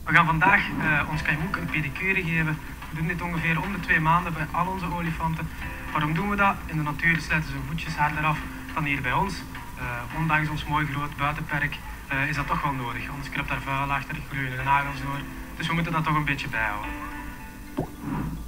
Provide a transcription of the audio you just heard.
We gaan vandaag ons Kaimoek een pedicure geven. We doen dit ongeveer om de 2 maanden bij al onze olifanten. Waarom doen we dat? In de natuur sluiten ze hun voetjes harder af dan hier bij ons. Ondanks ons mooi groot buitenperk is dat toch wel nodig. Anders kruipt daar vuil achter, groeien de nagels door. Dus we moeten dat toch een beetje bijhouden.